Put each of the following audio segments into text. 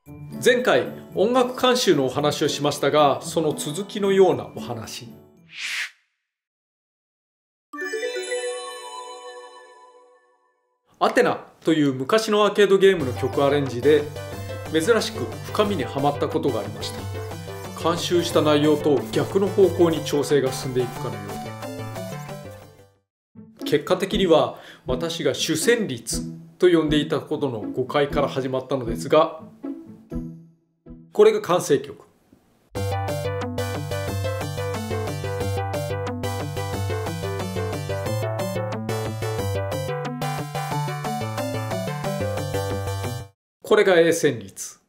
前回音楽監修のお話をしましたが、その続きのようなお話。アテナという昔のアーケードゲームの曲アレンジで珍しく深みにはまったことがありました。監修した内容と逆の方向に調整が進んでいくかのようで、結果的には私が主旋律と呼んでいたことの誤解から始まったのですが、これが完成曲。これが A 旋律。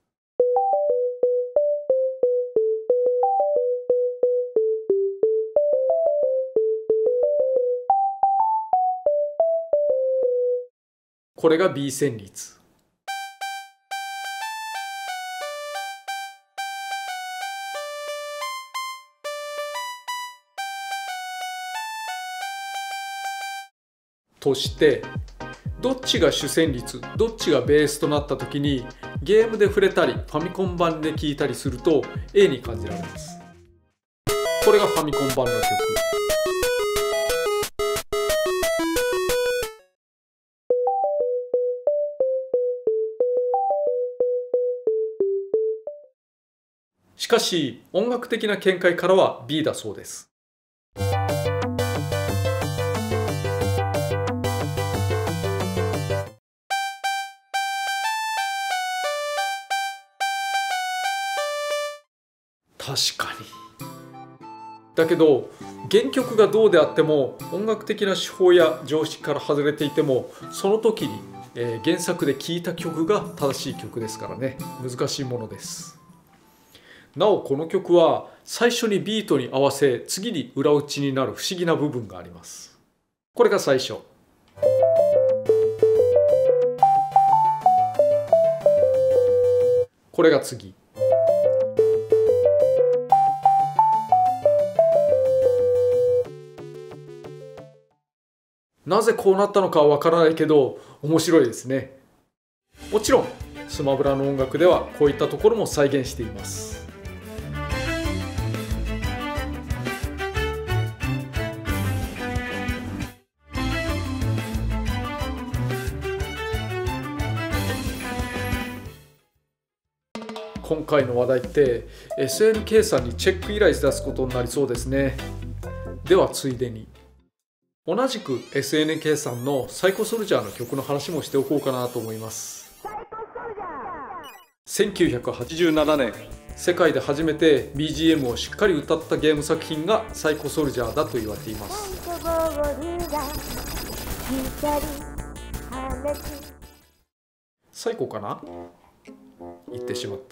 これが B 旋律。として、どっちが主旋律、どっちがベースとなった時にゲームで触れたりファミコン版で聴いたりすると A に感じられます。これがファミコン版の曲。しかし音楽的な見解からは B だそうです。確かに。だけど原曲がどうであっても音楽的な手法や常識から外れていても、その時に、原作で聴いた曲が正しい曲ですからね、難しいものです。なおこの曲は最初にビートに合わせ次に裏打ちになる不思議な部分があります。これが最初。これが次。なぜこうなったのかはわからないけど面白いですね。もちろんスマブラの音楽ではこういったところも再現しています。今回の話題って SNK さんにチェック依頼出すことになりそうですね。ではついでに同じく SNK さんのサイコソルジャーの曲の話もしておこうかなと思います。1987年、世界で初めて BGM をしっかり歌ったゲーム作品がサイコソルジャーだと言われています。サイコかな？言ってしまった。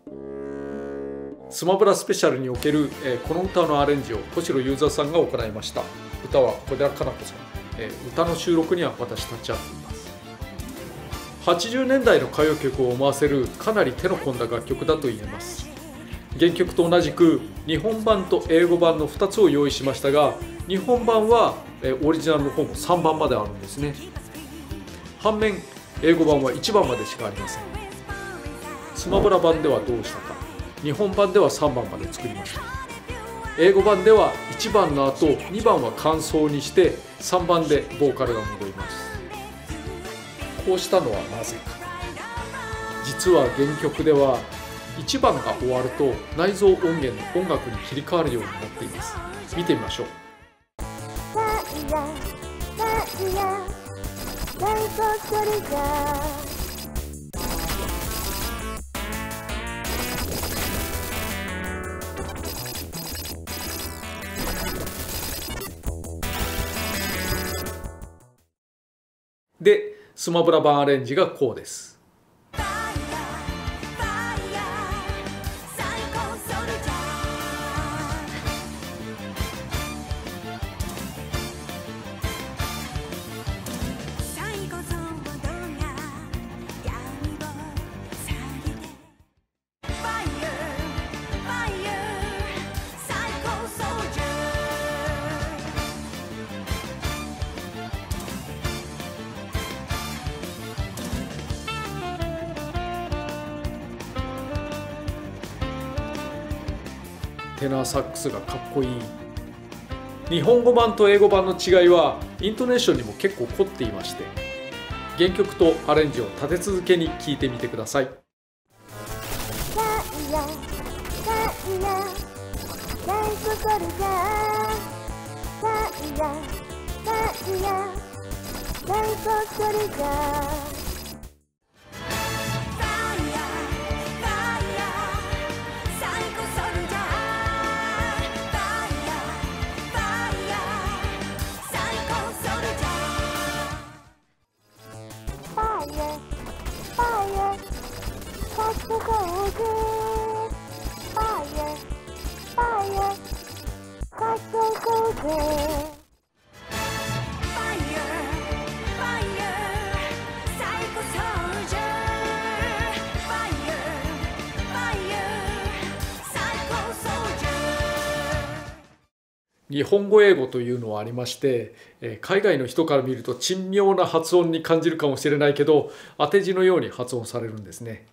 スマブラスペシャルにおける、この歌のアレンジを小城雄三さんが行いました。歌は小寺かな子さん、歌の収録には私立ち会っています。80年代の歌謡曲を思わせるかなり手の込んだ楽曲だと言えます。原曲と同じく日本版と英語版の2つを用意しましたが、日本版はオリジナルの方も3番まであるんですね。反面英語版は1番までしかありません。スマブラ版ではどうしたか。日本版では3番まで作りました。英語版では1番の後2番は間奏にして3番でボーカルが戻ります。こうしたのはなぜか。実は原曲では1番が終わると内蔵音源の音楽に切り替わるようになっています。見てみましょう。で、スマブラ版アレンジがこうです。 テナーサックスがかっこいい。日本語版と英語版の違いはイントネーションにも結構凝っていまして、原曲とアレンジを立て続けに聴いてみてください。日本語英語というのはありまして、海外の人から見ると珍妙な発音に感じるかもしれないけど、当て字のように発音されるんですね。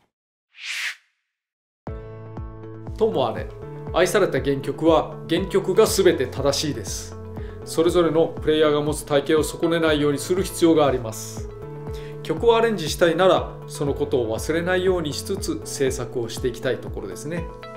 ともあれ、愛された原曲は原曲が全て正しいです。それぞれのプレイヤーが持つ体型を損ねないようにする必要があります。曲をアレンジしたいならそのことを忘れないようにしつつ制作をしていきたいところですね。